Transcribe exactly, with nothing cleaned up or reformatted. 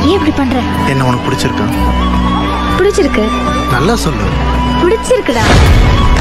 ஏன் இப்படி பண்ற? என்ன உனக்கு பிடிச்சிருக்கா? பிடிச்சிருக்கு. நல்லா சொல்லு. பிடிச்சிருக்குடா.